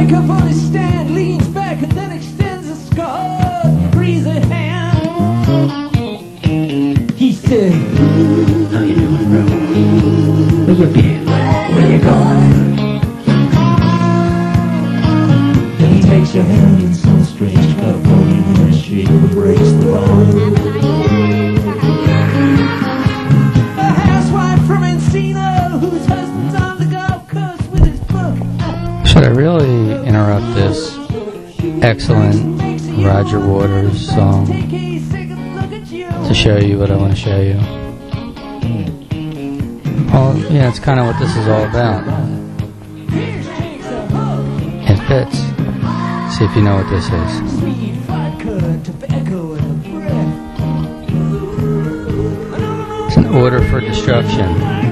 back up on his stand, leans back and then extends a scarred, breezy hand. He said, how you doing, bro? Where you been? Where you going? Then he takes your hand in some strange Californian handshake that breaks the bond. A housewife from Encino whose husband's on the golf course with his book. Should I really interrupt this excellent Roger Waters song to show you what I want to show you? Well, yeah, it's kind of what this is all about. It fits. See if you know what this is. It's an order for destruction.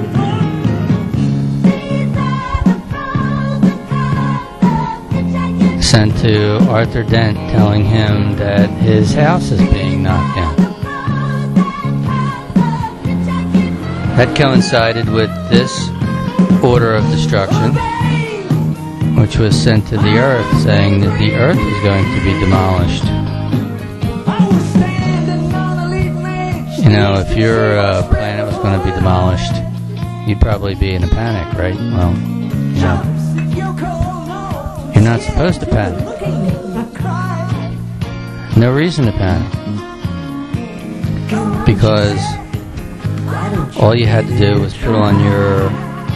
Sent to Arthur Dent telling him that his house is being knocked down. That coincided with this order of destruction, which was sent to the Earth, saying that the Earth is going to be demolished. You know, if your planet was going to be demolished, you'd probably be in a panic, right? Well, you know, you're not supposed to panic. No reason to panic. Because all you had to do was put on your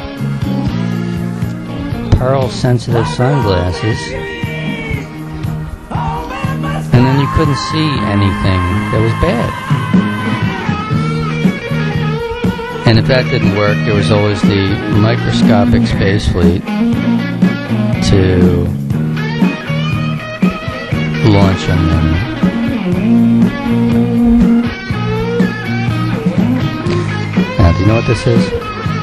pearl-sensitive sunglasses, and then you couldn't see anything that was bad. And if that didn't work, there was always the microscopic space fleet to launch on them. Now, do you know what this is?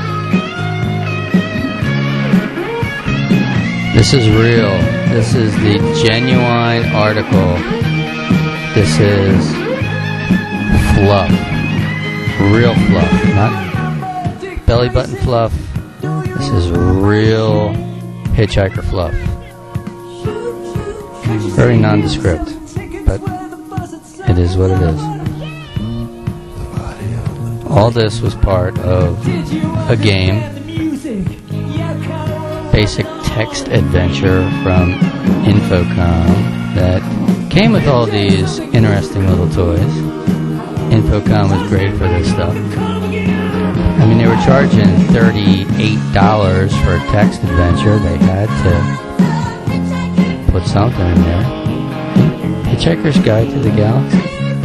This is real. This is the genuine article. This is fluff. Real fluff. Not belly button fluff. This is real Hitchhiker fluff. Very nondescript, but it is what it is. All this was part of a game, basic text adventure from Infocom that came with all these interesting little toys. Infocom was great for this stuff. I mean, they were charging $38 for a text adventure. They had to put something in there. Hitchhiker's Guide to the Galaxy.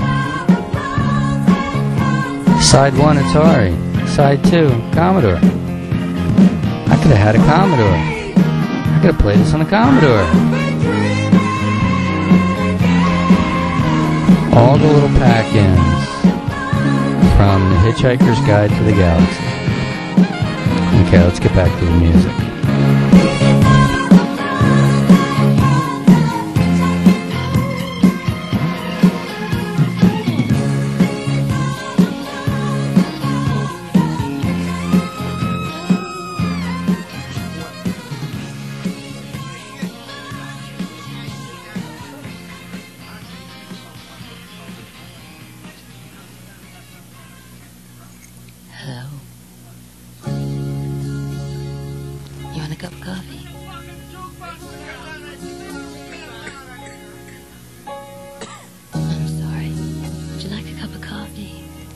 Side 1, Atari. Side 2, Commodore. I could have had a Commodore. I could have played this on a Commodore. All the little pack-ins from the Hitchhiker's Guide to the Galaxy. Okay, let's get back to the music. Hello. You want a cup of coffee? I'm sorry. Would you like a cup of coffee?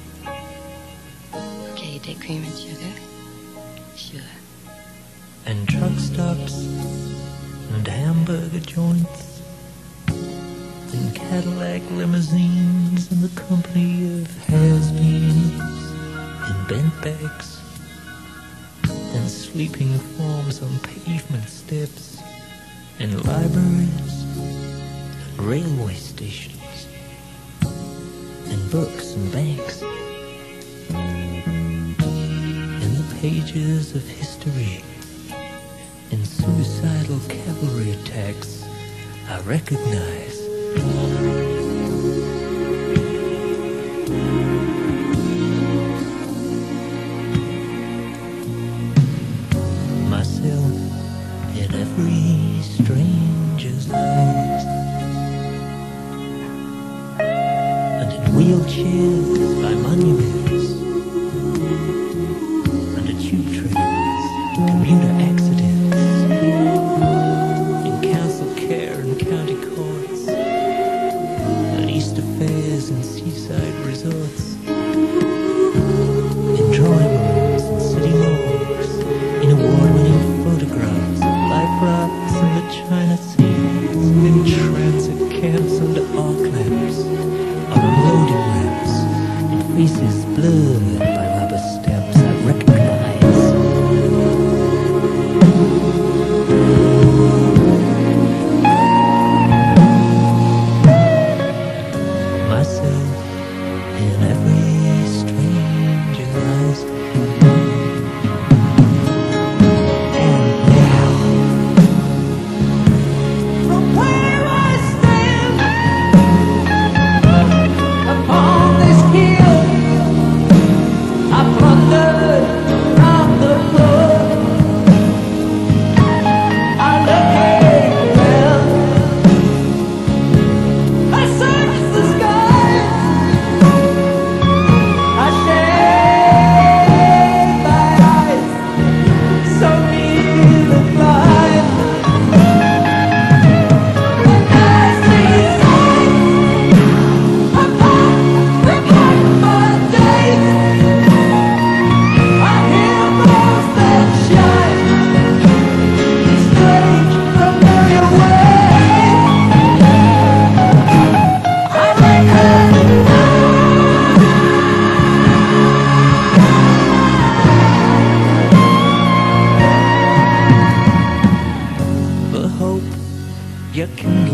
Okay, you take cream and sugar? Sure. And truck stops and hamburger joints and Cadillac limousines and the company of has-beens and bent backs and sleeping forms on pavement steps and libraries and railway stations and books and banks and the pages of history and suicidal cavalry attacks I recognize. Myself in every strange shared by monuments, under tube trains, commuter accidents, in council care and county courts, at Easter fairs and seaside resorts, in drawing rooms and city malls, in award-winning photographs of life rafts in the China Sea, in transit camps under arc lamps, on loading ramps, in faces blurred by rubber stamps I recognize. Myself in every stranger's eyes. And now, From where I stand upon this hill, I plundered from the floor. I look around, I search the sky, I shade my eyes, so near the blind. And I see signs upon the blackboard days. I hear bells that shine in strange, familiar ways. I recognize for hope you can